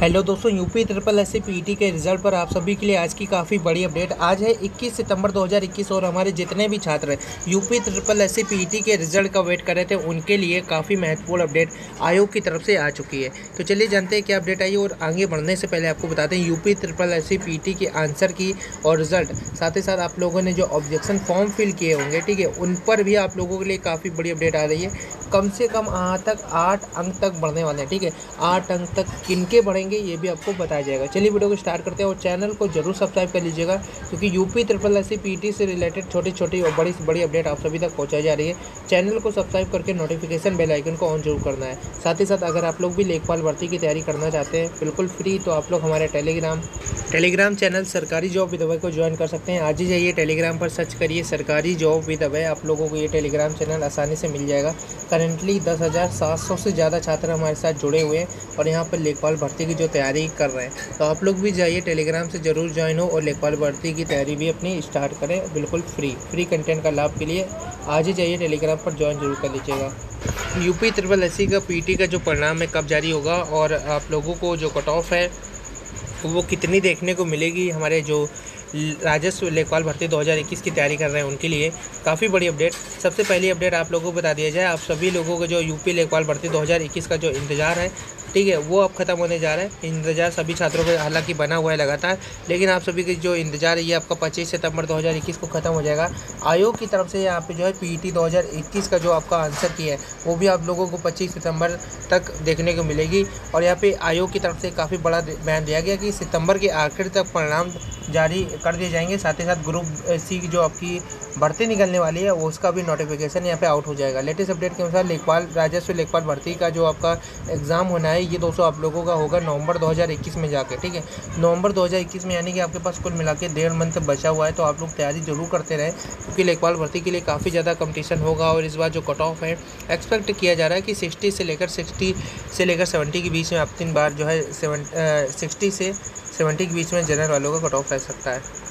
Hello दोस्तों, UP triple S C PT के result पर आप सभी के लिए आज की काफ़ी बड़ी अपडेट। आज है 21 सितंबर 2021 और हमारे जितने भी छात्र UP triple S C PT के रिजल्ट का वेट कर रहे थे उनके लिए काफ़ी महत्वपूर्ण अपडेट आयोग की तरफ से आ चुकी है। तो चलिए जानते हैं क्या अपडेट आई। और आगे बढ़ने से पहले आपको बताते हैं UP triple S C PT के आंसर की और रिजल्ट, साथ ही साथ आप लोगों ने जो ऑब्जेक्शन फॉर्म फिल किए होंगे, ठीक है, उन पर भी आप लोगों के लिए काफ़ी बड़ी अपडेट आ रही है। कम से कम यहाँ तक 8 अंक तक बढ़ने वाले हैं, ठीक है। 8 अंक तक किनके बढ़ेंगे ये भी आपको बताया जाएगा। चलिए वीडियो को स्टार्ट करते हैं और चैनल को जरूर सब्सक्राइब कर लीजिएगा, क्योंकि UP triple S C PT से रिलेटेड छोटी छोटी और बड़ी से बड़ी अपडेट आप सभी तक पहुंचाई जा रही है। चैनल को सब्सक्राइब करके नोटिफिकेशन बेल आइकन को ऑन जरूर करना है। साथ ही साथ अगर आप लोग भी लेखपाल भर्ती की तैयारी करना चाहते हैं बिल्कुल फ्री, तो आप लोग हमारे टेलीग्राम चैनल सरकारी जॉब विद अभय को ज्वाइन कर सकते हैं। आज ही जाइए टेलीग्राम पर सर्च करिए सरकारी जॉब विद अभय, आप लोगों को ये टेलीग्राम चैनल आसानी से मिल जाएगा। करेंटली 10,700 से ज़्यादा छात्र हमारे साथ जुड़े हुए हैं और यहाँ पर लेखपाल भर्ती की जो तैयारी कर रहे हैं, तो आप लोग भी जाइए टेलीग्राम से ज़रूर ज्वाइन हो और लेखपाल भर्ती की तैयारी भी अपनी स्टार्ट करें बिल्कुल फ्री कंटेंट का लाभ के लिए आज ही जाइए टेलीग्राम पर ज्वाइन जरूर कर लीजिएगा। यूपी ट्रिपल एस सी का पीटी का जो परिणाम है कब जारी होगा और आप लोगों को जो कट ऑफ है वो कितनी देखने को मिलेगी, हमारे जो राजस्व लेखपाल भर्ती 2021 की तैयारी कर रहे हैं उनके लिए काफ़ी बड़ी अपडेट। सबसे पहली अपडेट आप लोगों को बता दिया जाए, आप सभी लोगों को जो यूपी लेखपाल भर्ती 2021 का जो इंतज़ार है, ठीक है, वो अब ख़त्म होने जा रहा है। इंतज़ार सभी छात्रों को हालांकि बना हुआ है लगातार, लेकिन आप सभी के जो इंतज़ार है ये आपका 25 सितंबर 2021 को ख़त्म हो जाएगा। आयोग की तरफ से यहाँ पे जो है पीटी 2021 का जो आपका आंसर की है वो भी आप लोगों को 25 सितंबर तक देखने को मिलेगी। और यहाँ पे आयोग की तरफ से काफ़ी बड़ा बयान दिया गया कि सितंबर के आखिर तक परिणाम जारी कर दिए जाएंगे। साथ ही साथ ग्रुप सी की जो आपकी भर्ती निकलने वाली है वो उसका भी नोटिफिकेशन यहाँ पे आउट हो जाएगा। लेटेस्ट अपडेट के अनुसार लेखपाल राजस्व लेखपाल भर्ती का जो आपका एग्ज़ाम होना है ये दोस्तों आप लोगों का होगा नवंबर 2021 में जाकर, ठीक है, नवंबर 2021 में, यानी कि आपके पास कुल मिला के 1.5 मंथ बचा हुआ है। तो आप लोग तैयारी जरूर करते रहें, क्योंकि लेखपाल भर्ती के लिए काफ़ी ज़्यादा कंपटीशन होगा। और इस बार जो कट ऑफ है एक्सपेक्ट किया जा रहा है कि 60 से लेकर 70 के बीच में आप 3 बार जो है 60 से 70 के बीच में जनरल वालों का कट ऑफ रह सकता है।